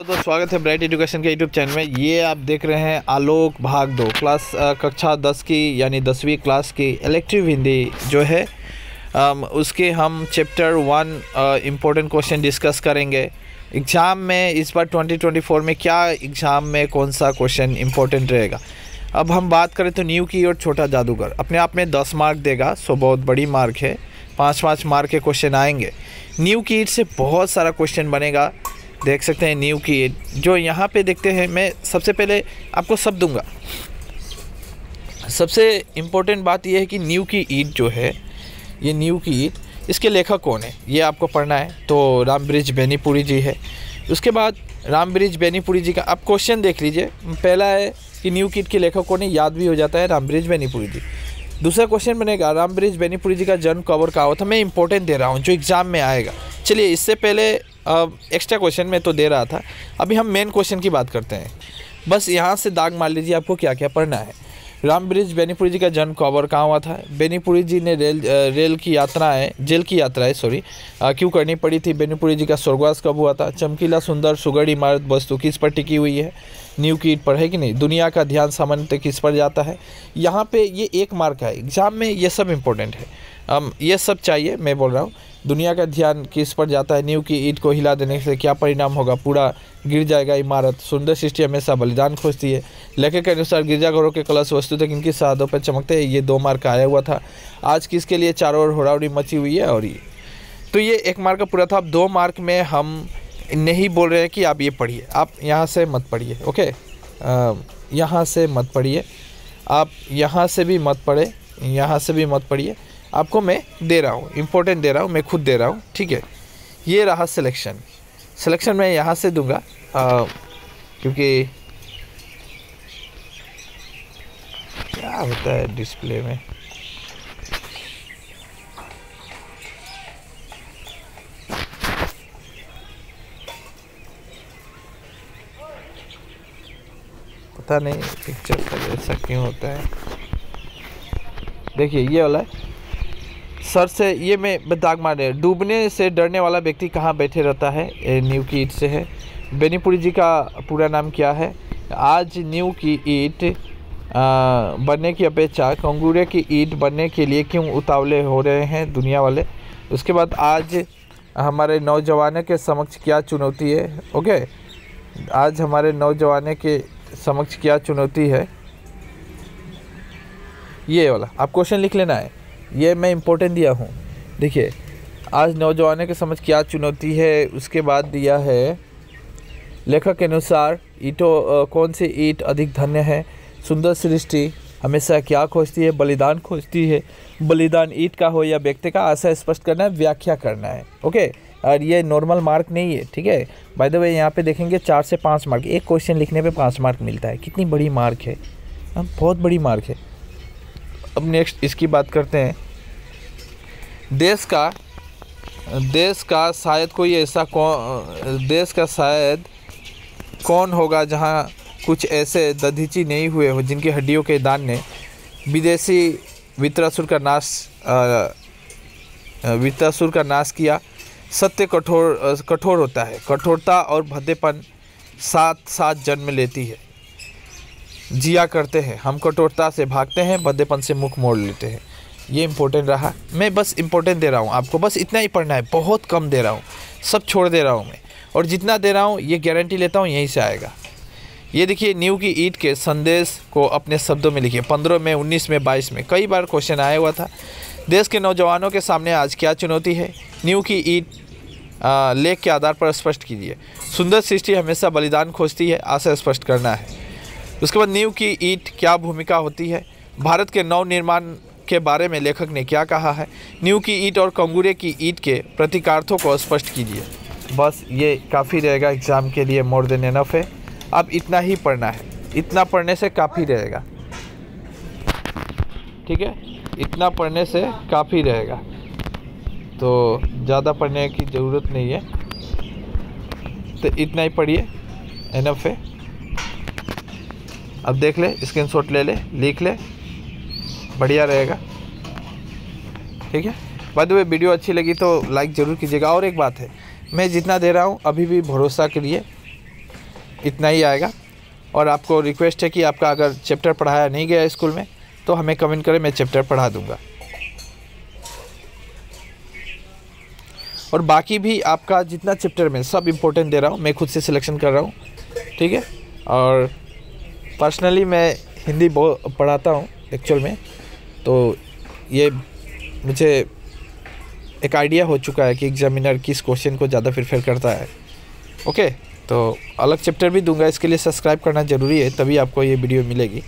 तो स्वागत है ब्राइट एजुकेशन के यूट्यूब चैनल में। ये आप देख रहे हैं आलोक भाग 2 क्लास कक्षा 10 की यानी 10वीं क्लास की इलेक्टिव हिंदी जो है उसके हम चैप्टर 1 इम्पोर्टेंट क्वेश्चन डिस्कस करेंगे। एग्ज़ाम में इस बार 2024 में क्या एग्ज़ाम में कौन सा क्वेश्चन इम्पोर्टेंट रहेगा। अब हम बात करें तो न्यू की और छोटा जादूगर अपने आप में 10 मार्क देगा, सो बहुत बड़ी मार्क है। 5-5 मार्क के क्वेश्चन आएंगे। न्यू की से बहुत सारा क्वेश्चन बनेगा, देख सकते हैं। न्यू की जो यहाँ पे देखते हैं, मैं सबसे पहले आपको सब दूंगा। सबसे इम्पोर्टेंट बात यह है कि न्यू की ईट जो है, ये न्यू की ईट, इसके लेखक कौन है ये आपको पढ़ना है। तो रामब्रिज बेनीपुरी जी है। उसके बाद रामब्रिज बेनीपुरी जी का आप क्वेश्चन देख लीजिए। पहला है कि न्यू की ईट के लेखक कौन है, याद भी हो जाता है रामब्रिज बेनीपुरी जी। दूसरा क्वेश्चन बनेगा रामब्रिज बेनीपुरी जी का जन्म कब और कहाँ हुआ था। मैं इंपॉर्टेंट दे रहा हूँ जो एग्ज़ाम में आएगा। चलिए, इससे पहले एक्स्ट्रा क्वेश्चन में तो दे रहा था, अभी हम मेन क्वेश्चन की बात करते हैं। बस यहाँ से दाग मार लीजिए आपको क्या क्या पढ़ना है। रामब्रिज बेनीपुरी जी का जन्म कब और कहाँ हुआ था। बेनीपुरी जी ने जेल की यात्राएं क्यों करनी पड़ी थी। बेनीपुरी जी का स्वर्गवास कब हुआ था। चमकीला सुंदर सुगढ़ इमारत वस्तु किस पर टिकी हुई है। न्यू की ईट पर है कि नहीं। दुनिया का ध्यान सामान्यतः किस पर जाता है। यहाँ पे ये 1 मार्क है एग्ज़ाम में, ये सब इम्पोर्टेंट है। ये सब चाहिए, मैं बोल रहा हूँ। दुनिया का ध्यान किस पर जाता है। न्यू की ईट को हिला देने से क्या परिणाम होगा, पूरा गिर जाएगा इमारत। सुंदर सृष्टि हमेशा बलिदान खोजती है। लेखक के अनुसार गिरजाघरों के कलश वस्तुतः किनकी शहादतों पर चमकते हैं। ये 2 मार्क आया हुआ था। आज किसके लिए चारों ओर होड़ाहोड़ी मची हुई है। और ये तो ये 1 मार्क का पूरा था। अब 2 मार्क में हम नहीं बोल रहे हैं कि आप ये पढ़िए, आप यहाँ से मत पढ़िए, ओके। यहाँ से मत पढ़िए, आप यहाँ से भी मत पढ़े, यहाँ से भी मत पढ़िए। आपको मैं दे रहा हूँ, इम्पोर्टेंट दे रहा हूँ, मैं खुद दे रहा हूँ, ठीक है। ये रहा सिलेक्शन मैं यहाँ से दूंगा क्योंकि क्या होता है डिस्प्ले में, पता नहीं पिक्चर का ऐसा क्यों होता है। देखिए ये वाला है। सर से ये मैं दाग मार रहे। डूबने से डरने वाला व्यक्ति कहाँ बैठे रहता है। न्यू की ईट से है। बेनीपुरी जी का पूरा नाम क्या है। आज न्यू की ईट बनने की अपेक्षा कंगूरे की ईट बनने के लिए क्यों उतावले हो रहे हैं दुनिया वाले। उसके बाद आज हमारे नौजवानों के समक्ष क्या चुनौती है, ओके। आज हमारे नौजवानों के समक्ष क्या चुनौती है, ये वाला आप क्वेश्चन लिख लेना है। ये मैं इम्पोर्टेंट दिया हूँ। देखिए, आज नौजवानों के समझ क्या चुनौती है। उसके बाद दिया है लेखक के अनुसार ईटों कौन सी ईट अधिक धन्य है। सुंदर सृष्टि हमेशा क्या खोजती है, बलिदान खोजती है। बलिदान ईट का हो या व्यक्ति का, आशय स्पष्ट करना है, व्याख्या करना है, ओके। और ये नॉर्मल मार्क नहीं है, ठीक है। बाय द वे यहाँ पे देखेंगे 4 से 5 मार्क, एक क्वेश्चन लिखने पे 5 मार्क मिलता है। कितनी बड़ी मार्क है, बहुत बड़ी मार्क है। अब नेक्स्ट इसकी बात करते हैं। देश का शायद कोई ऐसा देश का शायद कौन होगा जहां कुछ ऐसे दधीची नहीं हुए हो जिनकी हड्डियों के दान ने विदेशी वित्रासुर का नाश किया। सत्य कठोर होता है। कठोरता और भद्देपन साथ साथ जन्म लेती है। जिया करते हैं हम, कठोरता से भागते हैं, भद्देपन से मुख मोड़ लेते हैं। ये इम्पोर्टेंट रहा। मैं बस इम्पोर्टेंट दे रहा हूँ आपको, बस इतना ही पढ़ना है। बहुत कम दे रहा हूँ, सब छोड़ दे रहा हूँ मैं। और जितना दे रहा हूँ ये गारंटी लेता हूँ यहीं से आएगा। ये देखिए, न्यू की ईट के संदेश को अपने शब्दों में लिखिए। 15 में, 19 में, 22 में कई बार क्वेश्चन आया हुआ था। देश के नौजवानों के सामने आज क्या चुनौती है। न्यू की ईट लेख के आधार पर स्पष्ट कीजिए। सुंदर सृष्टि हमेशा बलिदान खोजती है, आशय स्पष्ट करना है। उसके बाद न्यू की ईट क्या भूमिका होती है। भारत के नव निर्माण के बारे में लेखक ने क्या कहा है। न्यू की ईट और कंगूरे की ईट के प्रतीकार्थों को स्पष्ट कीजिए। बस ये काफ़ी रहेगा एग्ज़ाम के लिए, मोर देन एनफ है। अब इतना ही पढ़ना है, इतना पढ़ने से काफ़ी रहेगा, ठीक है। इतना पढ़ने से काफ़ी रहेगा, तो ज़्यादा पढ़ने की ज़रूरत नहीं है। तो इतना ही पढ़िए, एनफ है। अब देख ले, स्क्रीनशॉट ले ले, लिख ले, बढ़िया रहेगा, ठीक है। बाय द वे वीडियो अच्छी लगी तो लाइक ज़रूर कीजिएगा। और एक बात है, मैं जितना दे रहा हूँ अभी भी भरोसा करिए, इतना ही आएगा। और आपको रिक्वेस्ट है कि आपका अगर चैप्टर पढ़ाया नहीं गया स्कूल में तो हमें कमेंट करें, मैं चैप्टर पढ़ा दूंगा। और बाकी भी आपका जितना चैप्टर में सब इम्पोर्टेंट दे रहा हूँ, मैं खुद से सिलेक्शन कर रहा हूँ, ठीक है। और पर्सनली मैं हिंदी बहुत पढ़ाता हूँ एक्चुअल में, तो ये मुझे एक आइडिया हो चुका है कि एग्जामिनर किस क्वेश्चन को ज़्यादा प्रेफर करता है। ओके, तो अलग चैप्टर भी दूंगा, इसके लिए सब्सक्राइब करना ज़रूरी है, तभी आपको ये वीडियो मिलेगी।